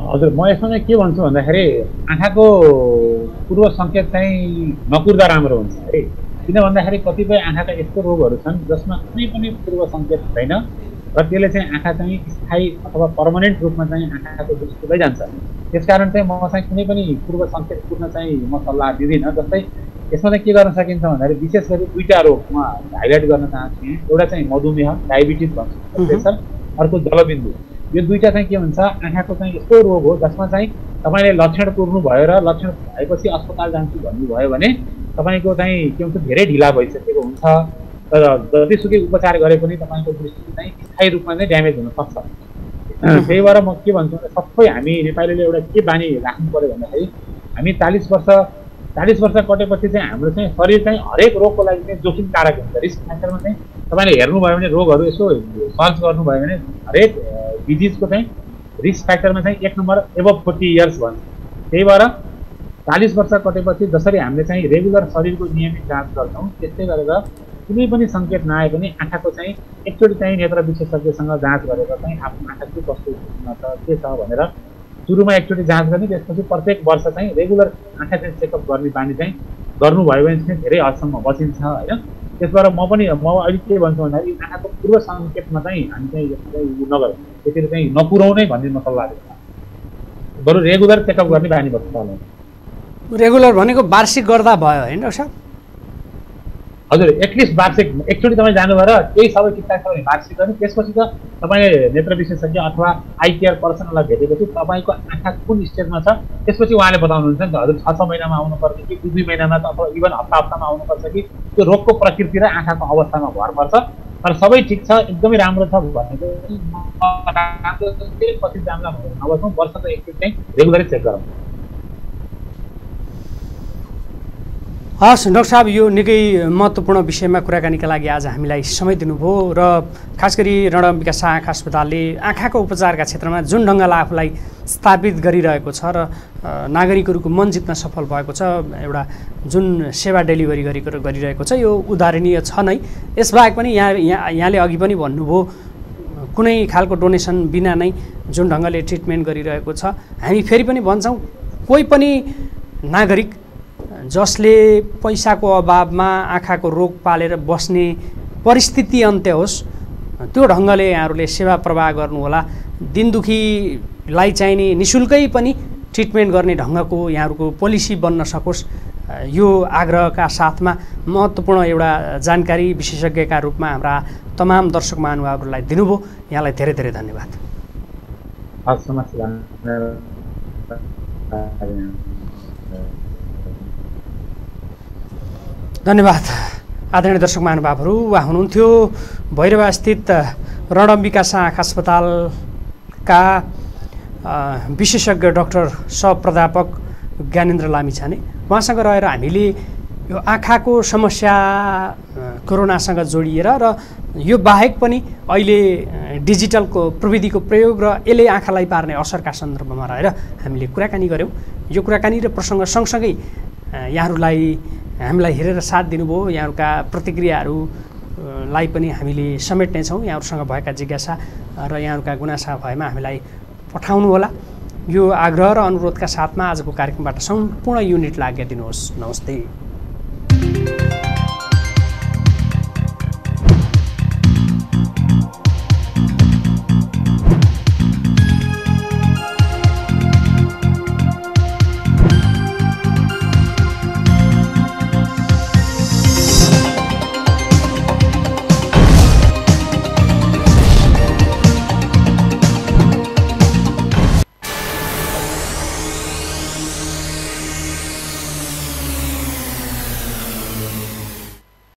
हजुर, म यसमा चाहिँ के भन्छु भन्दाखेरि आँखाको पूर्व सङ्केत चाहिँ नकुर्दा राम्रो हुन्छ है। किन भन्दाखेरि कतिपय आँखाका यस्तो रोगहरू छन् जसमा कुनै पनि पूर्व सङ्केत हुँदैन र त्यसले चाहिँ आँखा चाहिँ स्थायी अथवा पर्मानेन्ट रूपमा चाहिँ आँखाको दृष्टि लैजान्छ। त्यसकारण चाहिँ म चाहिँ कुनै पनि पूर्व सङ्केत कुर्न चाहिँ म सल्लाह दिँदिनँ। जस्तै यसमा चाहिँ के गर्न सकिन्छ भन्दाखेरि विशेष गरी दुईवटा रोगमा हाइलाइट गर्न चाहन्छु। एउटा चाहिँ मधुमेह, डायबिटिज भन्छ, प्रेसर, अर्को जलबिन्दु। यो दुईवटा चाहिँ के हुन्छ, आँखाको चाहिँ यस्तो रोग हो जसमा चाहिँ तपाईँले लक्षण कुर्नुभयो र लक्षण भएपछि अस्पताल जान्छु भन्नुभयो भने तपाईँको चाहिँ के हुन्छ, धेरै ढिला भइसकेको हुन्छ र जतिसुकै उपचार गरे पनि तपाईँको दृष्टि चाहिँ स्थायी रूपमा चाहिँ ड्यामेज हुनसक्छ। त्यही भएर म के भन्छु भने सबै हामी नेपालीले एउटा के बानी राख्नु पऱ्यो भन्दाखेरि हामी 40 वर्ष कटेपछि चाहिँ हाम्रो चाहिँ शरीर चाहिँ हरेक रोगको लागि चाहिँ जोखिम कारक हुन्छ। रिस्क फ्याक्टरमा चाहिँ तपाईँले हेर्नुभयो भने रोगहरू यसो सर्च गर्नुभयो भने हरेक डिजिजको चाहिँ रिस्क फ्याक्टरमा चाहिँ 1 नम्बर एबभ 40 इयर्स भन्छ। त्यही भएर 40 वर्ष कटेपछि जसरी हामीले चाहिँ रेगुलर शरीरको नियमित जाँच गर्छौँ त्यस्तै गरेर कुनै पनि सङ्केत नआए पनि आँखाको चाहिँ एकचोटि चाहिँ नेत्र विशेषज्ञसँग जाँच गरेर चाहिँ आफ्नो आँखा के कस्तो छ के छ भनेर सुरुमा एकचोटि जाँच गर्ने, त्यसपछि प्रत्येक वर्ष चाहिँ रेगुलर आँखा चाहिँ चेकअप गर्ने बानी चाहिँ गर्नुभयो भने चाहिँ धेरै हदसम्म बचिन्छ होइन। त्यसबाट म अहिले के भन्छु भन्दाखेरि आँखाको पूर्व सङ्केतमा चाहिँ हामी चाहिँ यसलाई नगरौँ, त्यसरी चाहिँ नपुर्याउनै भन्ने म सल्लाह दिन्छु। बरु रेगुलर चेकअप गर्ने बानी बस्छ। रेगुलर भनेको वार्षिक गर्दा भयो होइन डाक्टर साहब? हजुर, एटलिस्ट वार्षिक एकचोटि तपाईँ जानुभयो र केही सबै ठिकठाक छ भने वार्षिक गर्ने, त्यसपछि त तपाईँले नेत्र विशेषज्ञ अथवा आई केयर पर्सनलाई भेटेपछि तपाईँको आँखा कुन स्टेजमा छ त्यसपछि उहाँले बताउनुहुन्छ नि त। हजुर 6 महिनामा आउनुपर्छ कि 2 महिनामा अथवा इभन हप्तामा आउनुपर्छ कि त्यो रोगको प्रकृति र आँखाको अवस्थामा भर पर्छ। तर सबै ठिक छ, एकदमै राम्रो छ भनेको पछि जान्ला भनेर नबस्छौँ, वर्षको एकचोटि चाहिँ रेगुलरै चेक गरौँ। हस् डाक्टर साहब, यो निकै महत्त्वपूर्ण विषयमा कुराकानीका लागि आज हामीलाई समय दिनुभयो र खास गरी रणअम्बिका शाह आँखा अस्पतालले आँखाको उपचारका क्षेत्रमा जुन ढङ्गले आफूलाई स्थापित गरिरहेको छ र नागरिकहरूको मन जित्न सफल भएको छ, एउटा जुन सेवा डेलिभरी गरिरहेको छ, यो उदाहरणीय छ नै। यसबाहेक पनि यहाँले अघि पनि भन्नुभयो कुनै खालको डोनेसन बिना नै जुन ढङ्गले ट्रिटमेन्ट गरिरहेको छ। हामी फेरि पनि भन्छौँ कोही पनि नागरिक जसले पैसाको अभावमा आँखाको रोग पालेर बस्ने परिस्थिति अन्त्य होस् त्यो ढङ्गले यहाँहरूले सेवा प्रवाह गर्नुहोला। दिनदुखीलाई चाहिने निशुल्कै पनि ट्रिटमेन्ट गर्ने ढङ्गको यहाँहरूको पोलिसी बन्न सकोस्, यो आग्रहका साथमा महत्त्वपूर्ण एउटा जानकारी विशेषज्ञका रूपमा हाम्रा तमाम दर्शक महानुभावहरूलाई दिनुभयो। यहाँलाई धेरै धेरै धन्यवाद। धन्यवाद। आदरणीय दर्शक महानुभावहरू, उहाँ हुनुहुन्थ्यो भैरवा स्थित रणअम्बिका शाह आँखा अस्पतालका विशेषज्ञ डाक्टर सहप्राध्यापक ज्ञानेन्द्र लामिछाने। उहाँसँग रहेर हामीले यो आँखाको समस्या कोरोनासँग जोडिएर र यो बाहेक पनि अहिले डिजिटलको प्रविधिको प्रयोग र यसले आँखालाई पार्ने असरका सन्दर्भमा रहेर हामीले कुराकानी गऱ्यौँ। यो कुराकानी र प्रसङ्ग सँगसँगै हामीलाई हेरेर साथ दिनुभयो। यहाँहरूका प्रतिक्रियाहरूलाई पनि हामीले समेट्नेछौँ। यहाँहरूसँग भएका जिज्ञासा र यहाँहरूका गुनासा भएमा हामीलाई पठाउनुहोला। यो आग्रह र अनुरोधका साथमा आजको कार्यक्रमबाट सम्पूर्ण युनिटलाई आज्ञा दिनुहोस्। नमस्ते।